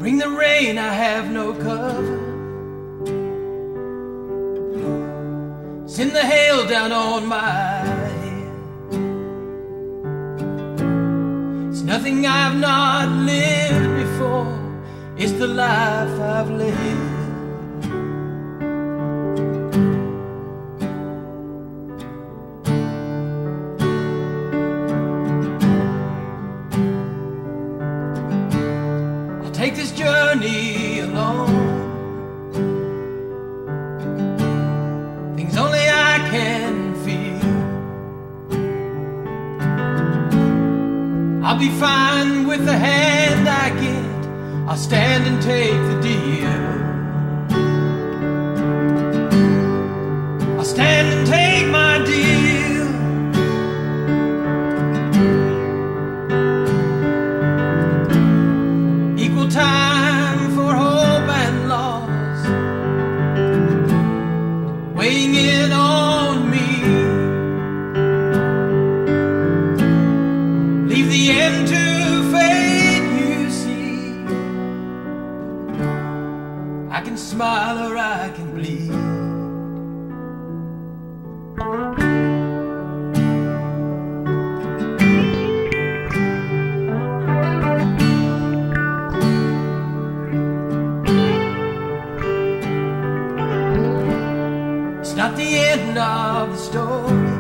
Bring the rain, I have no cover. Send the hail down on my head. It's nothing I've not lived before, it's the life I've lived. Take this journey alone. Things only I can feel. I'll be fine with the hand I get. I'll stand and take the deal. I'll stand and take my deal. Equal time for hope and loss, weighing in on me. Leave the end to fate, you see. I can smile or I can bleed. It's not the end of the story.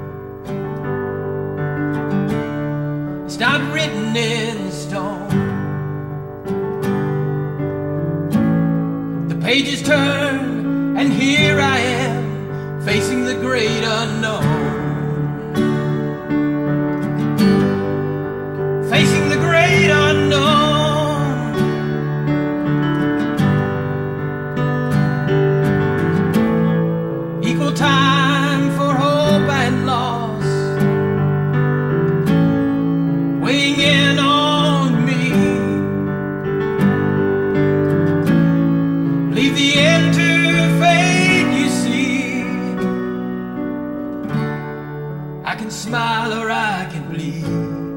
It's not written in stone. The pages turn, and here I am, facing the great unknown. Facing the great unknown. Equal time for hope and loss, weighing in on me. Leave the end to fate, you see. I can smile or I can bleed.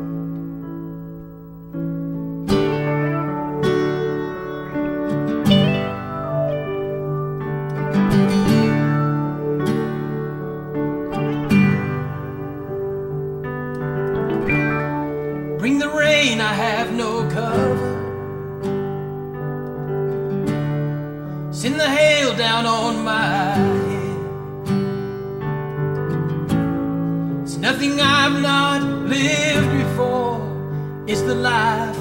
Bring the rain, I have no cover. Send the hail down on my head. It's nothing I've not lived before, it's the life